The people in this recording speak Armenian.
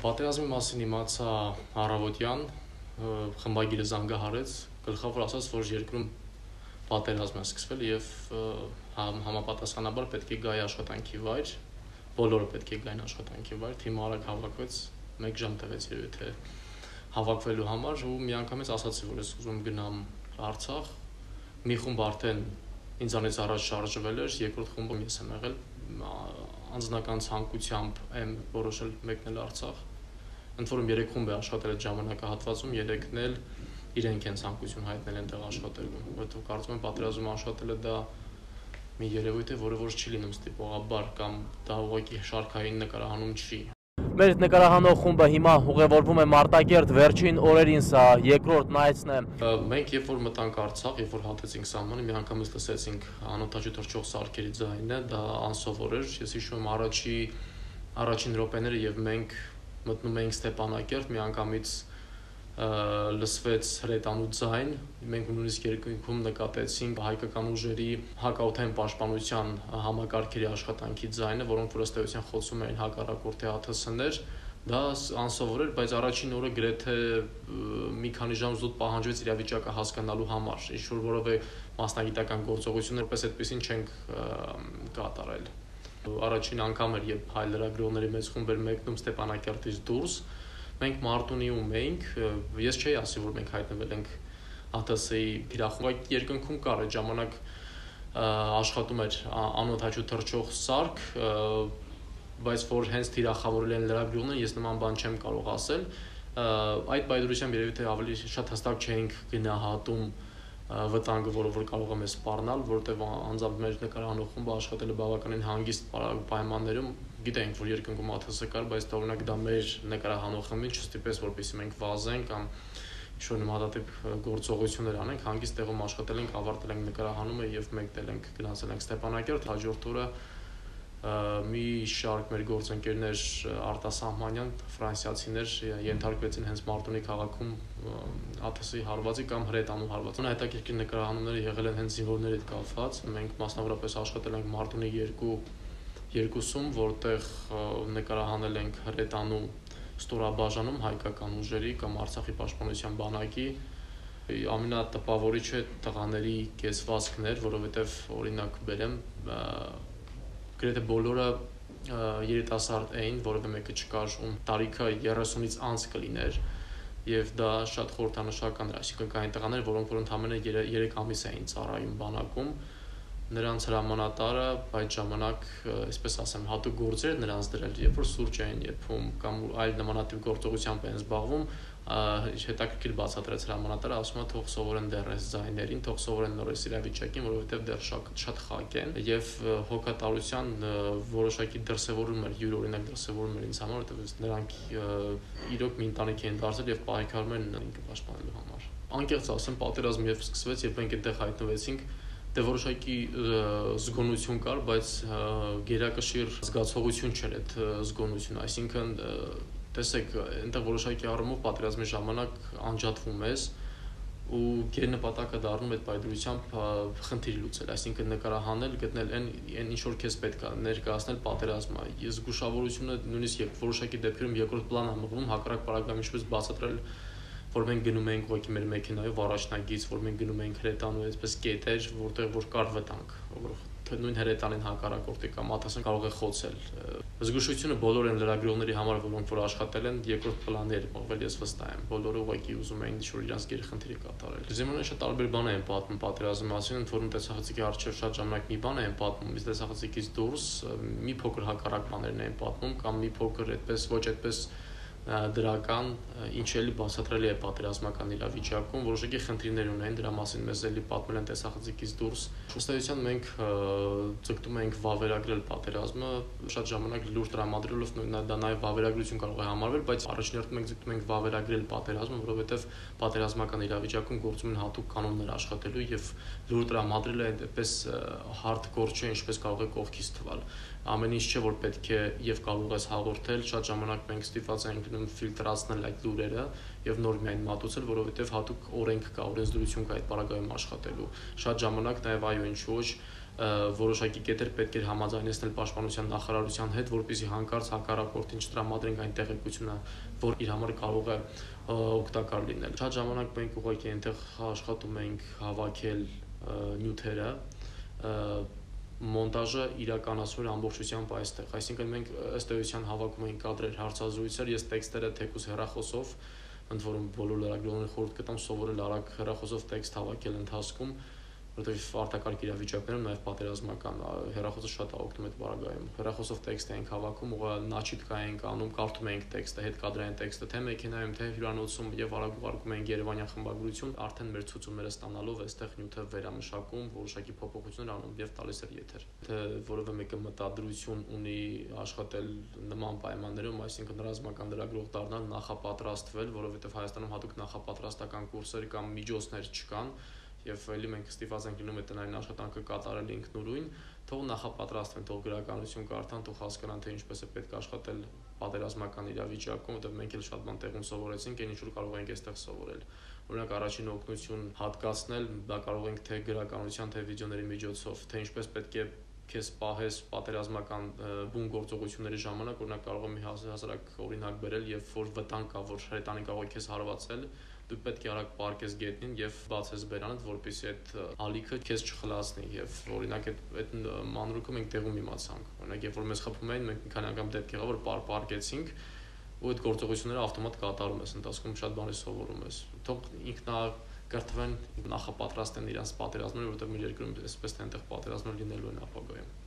Պատերազմի մասին իմացա առավոտյան, խմբագիրը զանգահարեց, գլխավոր ասաց, որ երկրում պատերազմ է սկսվել եւ համապատասխանաբար պետք է գայի աշխատանքի վայր, բոլորը պետք է գային աշխատանքի վայր, թիմը արագ հավաքվեց, 1 ժամ տևեց երևի թե հավաքվելու համար ու միանգամից ասացի, որ ես ուզում գնամ Արցախ, մի խումբ արդեն ինձանից առաջ շարժվել էր, երկրորդ խումբում ես եմ եղել, անձնական ցանկությամբ եմ որոշել մեկնել Արցախ, ընդ որում 3 խումբ է աշխատել այդ ժամանակահատվածում, 3-ն էլ իրենք են ցանկություն հայտնել այնտեղ աշխատելու, որովհետեւ կարծում եմ պատերազմում աշխատելը դա մի երևույթ է, որը որ չի լինում ստիպողաբար կամ դա ուղղակի շարքային նկարահանում չի։ Մեր նկարահանող խումբը հիմա ուղևորվում է Մարտակերտ, վերջին օրերին սա երկրորդ նայեցն է։ Մենք երբ որ մտանք Արցախ, երբ որ հատեցինք սահմանը, միանգամից լսեցինք անօթաչու թռչող սարքերի ձայնը, դա անսովոր էր։ Ես հիշում եմ առաջին րոպեները եւ մենք մտնում էինք Ստեփանակերտ, միանգամից լսվեց հրետանու ձայն, մենք նույնիսկ երկնքում նկատեցինք հայկական ուժերի հակաօդային պաշտպանության համակարգերի աշխատանքի ձայնը, որոնք որ ըստ էության խոցում էին հակառակորդի ԱԹՍ-ներ, դա անսովոր էր, բայց առաջին օրը գրեթե մի քանի ժամ զուտ պահանջվեց իրավիճակը հասկանալու համար, ինչ-որ որևէ մասնագիտական գործողություններ պես այդպեսին չենք կատարել։ Առաջին անգամ էր, երբ հայ լրագրողների մեծ խումբ էր մեկնում Ստեփանակերտից դուրս, մենք Մարտունիում էինք, ես չէի ասի, որ մենք հայտնվել ենք ԱԹՍ-ի թիրախում, երկնքում կար այդ ժամանակ աշխատում էր անօթաչու թռչող սարք, բայց որ հենց թիրախավորել են լրագրողները, ես նման բան չեմ կարող ասել, այդ պայծառությամբ երևի թե ավելի շատ հստակ չէինք գնահատում վտանգը, որը որ կարող է մեզ սպառնալ, որովհետև անձամբ մեր նկարահանող խումբը աշխատել է բավականին հանգիստ պայմաններում, գիտենք, որ երկնքում ԱԹՍ կար, բայց օրինակ դա մեր նկարահանող խմբին չստիպեց, որպեսզի մենք վազենք կամ ինչ-որ նմանատիպ գործողություններ անենք, հանգիստ տեղում աշխատել ենք, ավարտել ենք նկարահանումը եւ մեկնել ենք գնացել ենք Ստեփանակերտ, հաջորդ օրը մի շարք մեր գործընկերներ արտասահմանյան ֆրանսիացիներ ենթարկվեցին հենց Մարտունի քաղաքում ԱԹՍ-ի հարվածի կամ հրետանու հարվածի։ Հետաքրքիր նկարահանումները եղել են հենց զինվորների հետ կապված։ Մենք մասնավորապես աշխատել ենք Մարտունի 2-ում, որտեղ նկարահանել ենք հրետանու ստորաբաժանում հայկական ուժերի կամ Արցախի պաշտպանության բանակի ամենատպավորիչը տղաների կեցվածքն էր, որովհետև օրինակ բերեմ գրեթե բոլորը երիտասարդ էին, որովհետև մեկը չկար, ում տարիքը 30-ից անց կլիներ, եւ դա շատ խորհրդանշական էր, այսինքն կային տղաներ, որոնք որ ընդամենը 3 ամիս էին ծառայում բանակում, նրանց հրամանատարը այդ ժամանակ, այսպես ասեմ, հատուկ գործեր նրանց դրել, երբ որ սուրճ էին եփում կամ այլ նմանատիպ գործողությամբ են զբաղվում, հետաքրքիր բացատրեց հրամանատարը, ասում է թող սովորեն դեռ այս ձայներին, թող սովորեն նորից իրավիճակին, որովհետև դեռ շատ խակ են եւ հոգատարության որոշակի դրսեւորում էր, յուրօրինակ դրսեւորում էր ինձ համար, որովհետև նրանք իրոք մի ընտանիք են դարձել եւ պահեքարում են ինքը պաշտպանելու համար։ Անկեղծ ասեմ, պատերազմը երբ սկսվեց, երբ մենք այդտեղ հայտնվեցինք, դե որոշակի զգոնություն կար, բայց գերակշիռ զգացողություն չէր այդ զգոնությունը, այսինքն տեսեք, այնտեղ որոշակի առումով պատերազմի ժամանակ անջատվում ես ու գերնպատակը դառնում այդ պայծառությամբ խնդիր լուծել, այսինքն նկարահանել, գտնել այն ինչ որ քեզ պետք է ներկայացնել պատերազմը։ Զգուշավորությունը նույնիսկ երբ որոշակի դեպքերում երկրորդ պլան է մղվում, հակառակ պարագայում ինչպես բացատրել, որ մենք գնում ենք ուղղակի մեր մեքենայով առաջնագից, որ մենք գնում ենք հրետանու այսպես կետեր, որտեղ որ կար վտանգ, նույն հրետանին հակառակորդի կամ ԱԹՍ-ն կարող է խոցել։ Զգուշությունը բոլոր են լրագրողների համար, որոնք որ աշխատել են, երկրորդ պլաններ մղվել, ես վստահ եմ, բոլորը ուղղակի ուզում էին ինչ-որ իրենց գերխնդիրի կատարել։ Զինվորները շատ տարբեր բան են պատմում պատերազմի մասին, ընդ որում տեսախցիկի առջև շատ ժամանակ մի բան են պատմում, իսկ տեսախցիկից դուրս մի փոքր հակառակ բաներն են պատմում կամ մի փոքր այդպես ոչ այդպես դրական, ինչ էլի բացատրելի է պատերազմական իրավիճակում, որոշակի խնդիրներ ունեն, դրա մասին մեզ էլի պատմել են տեսախցիկից դուրս։ Ըստ էության մենք ձգտում ենք վավերագրել պատերազմը, շատ ժամանակ լուրջ տրամադրելով դա նաև վավերագրություն կարող է համարվել, բայց առաջնորդում ենք ձգտում ենք վավերագրել պատերազմը, որովհետև պատերազմական իրավիճակում գործում են հատուկ կանոններ աշխատելու եւ լուրջ տրամադրելը այդպես հարթ գործ չէ, ինչպես կարող է կողքից թվալ։ Ամեն ինչ չէ, որ պետք է եւ կարող ես հաղորդել, շատ ժամանակ մենք ստիպված ենք լինում ֆիլտրացնել այդ լուրերը եւ նոր միայն մատուցել, որովհետեւ հատուկ օրենք կա, օրենսդրություն կա այդ պարագայում աշխատելու։ Շատ ժամանակ նաեւ այո, ինչ ոչ որոշակի կետեր պետք էր համաձայնեցնել պաշտպանության նախարարության հետ, որպեսզի հանկարծ հակառակորդին չտրամադրենք այն տեղեկությունը, որ իր համար կարող է օգտակար լինել։ Շատ ժամանակ մենք ուղղակի այնտեղ աշխատում ենք հավաքել նյութերը, մոնտաժը իրականացվել ամբողջությամբ այստեղ, այսինքն մենք ըստ էության հավաքում ենք կադրեր, հարցազրույցեր, ես տեքստերը թեկուզ հեռախոսով, ընդ որում բոլոր լրագրողներին խորհուրդ կտամ սովորել արագ հեռախոսով տեքստ հավաքել ընթացքում, որովհետև արտակարգ իրավիճակներում նաև պատերազմական հեռախոսը շատ է օգնում այդ բaragայում։ Հեռախոսով տեքստ ենք հավաքում, ուղղակի նաչիտկա ենք անում, կարդում ենք տեքստը, հետկադրային տեքստը, թե մեքենայում, թե հյուրանոցում եւ արագ ուղարկում ենք Երևանյան խմբագրություն, արդեն մեր ցուցումները ստանալով այստեղ նյութը վերամշակում, որոշակի փոփոխություններ անում եւ տալիս է եթեր։ Թե որևէ մեկը մտադրություն ունի աշխատել նման պայմաններում, այսինքն ռազմական լրագրող դառնալ, նախապատրաստվել, որովհետև Հայաստանում հատուկ նախապատրաստական կուրսեր կամ միջոցներ չկան, եւ ելի մենք ստիպված ենք լինում այդ տնային աշխատանքը կատարել ինքնուրույն, թող նախապատրաստվեն, թող գրականություն կարդան, թող հասկանան, թե ինչպես է պետք աշխատել պատերազմական իրավիճակում, որտեղ մենք էլ շատ բան տեղում սովորեցինք, այն ինչ որ կարող ենք այստեղ սովորել։ Օրինակ առաջին օգնություն հատկացնել, դա կարող ենք թե գրականության, թե վիդեոների միջոցով, թե ինչպես պետք է քեզ պահես պատերազմական բուն գործողությունների ժամանակ, օրինակ կարող եմ մի հասարակ օրինակ բերել, երբ որ վտանգ կա, որ հրետանին կարող է քեզ հարվածել, դու պետք է արագ պարկես գետնին եւ բացես բերանդ, որպեսզի այդ ալիքը քեզ չխլացնի եւ օրինակ այդ մանրուքը մենք տեղում իմացանք։ Օրինակ երբ որ մեզ խփում էին, մենք մի քանի անգամ դեպք եղավ, որ պարկեցինք ու այդ գործողությունները ավտոմատ կատարում ես, ընթացքում շատ բաներ սովորում ես։ Թող ինքնակրթվեն, նախապատրաստեն իրենց պատերազմները, որովհետեւ մեր երկրում այսպես թե այնտեղ պատերազմներ լինելու են ապագայում։